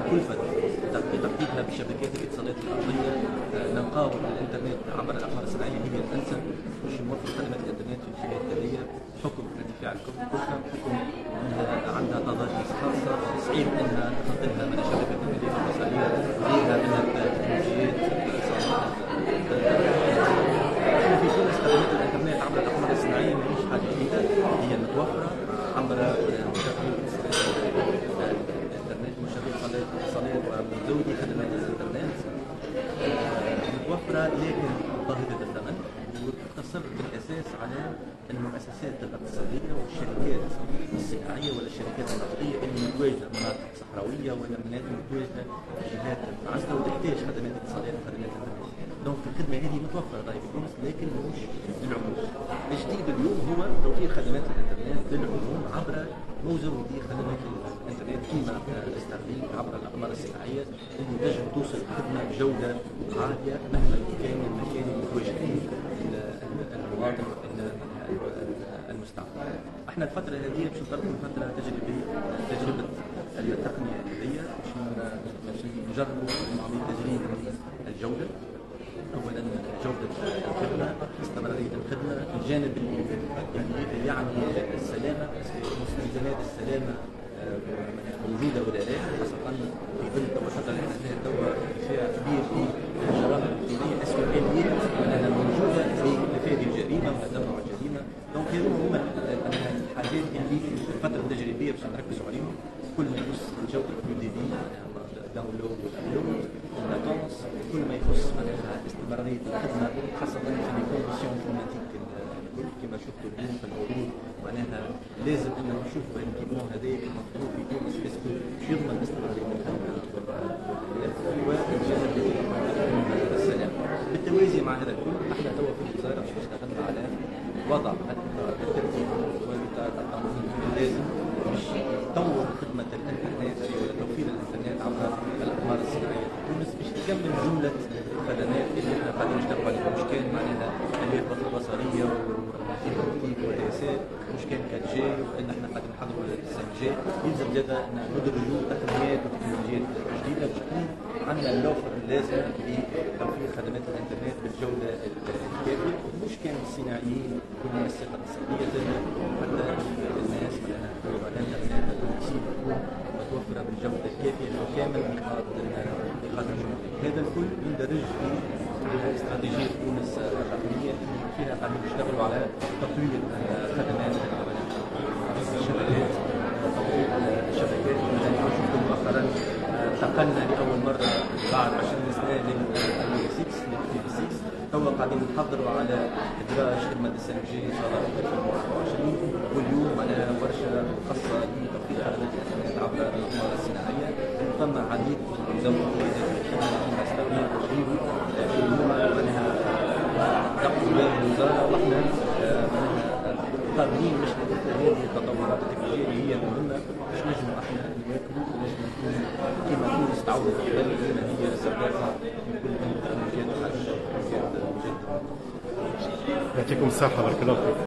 كلفة تقديمها بشبكات الاتصالات الأرضية. نلقاو الإنترنت عبر الأقمار الصناعية هي الأنسب باش نوفر خدمات الإنترنت في الفئة التالية بحكم ارتفاع الكلفة، بحكم أنها عندها تضاريس خاصة، صعيب أنها تفضلها من شبكة التلفزيون البصرية غيرها من التكنولوجيات الاتصالات. احنا في تونس خدمات الإنترنت عبر الأقمار الصناعية ماهيش حاجة جديدة، هي متوفرة عبر الانترنت مشغل الاتصالات ومزودي خدمات الانترنت متوفره، لكن ظاهره الثمن، وتقتصر بالاساس على المؤسسات الاقتصاديه والشركات الصناعيه ولا الشركات النفطيه اللي متواجده مناطق صحراويه ولا مناطق متواجده جهات متعسره وتحتاج خدمات اتصالات وخدمات انترنت. دونك الخدمه هذه متوفره راهي في تونس لكن مش للعموم. الجديد اليوم هو توفير خدمات الانترنت للعموم عبر مزودي خدمات الانترنت كما استخدام عبر الاقمار الصناعيه اللي تنجم توصل خدمه بجوده عاليه مهما كان المكان اللي متواجد فيه المواطن المستعمل. احنا الفتره هذه باش نطلقوا فتره تجريبيه، تجربه التقنيه هذه باش نجربوا عمليه تجريب الجوده. اولا جوده الخدمه، استمراريه الخدمه، الجانب اللي يعني السلامه، مستلزمات السلامه موجوده ولا لا، خاصه في ظل الفتره اللي احنا فيها توا ارتفاع كبير في الجرائم الالكترونيه، السؤاليه انها موجوده في تفادي الجريمه وتتبع الجريمه. دونك هذو هما الحاجات اللي في الفتره التجريبيه باش نركزوا عليهم. كل ما يخص جوده الدي في داونلود والابلود واللاتونس، كل ما يخص استمراريه الخدمه خاصه في لي كونديسيون كليماتيك كما شفتوا اليوم في العروض. معناها لازم ان نشوفوا الكيبون هذايا المطلوب في تونس اسكو يضمن استمراريه الخدمه والجانب السلام. بالتوازي مع هذا الكل احنا توا في الوزاره اشتغلنا على وضع الترتيب والاطار القانوني اللازم باش تطور خدمه الانترنت ولا توفير الانترنت عبر الاقمار الصناعيه في تونس باش تكمل جمله الخدمات اللي احنا قاعدين نشتغلوا عليها، مش كان معناها اليافطه البصريه والقياسات، مش كان 4G وان احنا قاعدين نحضروا 5G. يلزم زاده ان ندرجوا تقنيات وتكنولوجيات جديده باش تكون عندنا اللوفر اللازم لتوفير خدمات الانترنت بالجوده الكافيه، مش كان الصناعيين والمؤسسات الاقتصاديه زاده حتى الناس معناها الانترنت تكون متوفره بالجوده الكافيه وكامل لخاطر هذا الكل يندرج في استراتيجيه تونس الرقميه فيها قاعدين نشتغلوا على تطوير خدمات الشبكات، تطوير الشبكات. شفتوا مؤخرا انتقلنا لاول مره بعد 20 سنه لل 6 توا قاعدين نحضروا على ادراج خدمه السي ام جي ان شاء الله في 2024. واليوم معناها ورشه خاصه بتوفير خدمات الانترنت عبر الاقمار الصناعيه. ثم عديد من الدورات الخدمه استخدموا وغيره اليوم معناها تقوم بها الوزاره، واحنا قادرين باش هذه التطورات التكنولوجيه هي مهمه باش نجموا احنا نواكبوا ونجموا نكونوا كما تونس تعودت قبل كما هي سباقه في كل التكنولوجيات الحديثه والتكنولوجيات الجديده. يعطيكم الصحه، بارك الله فيك.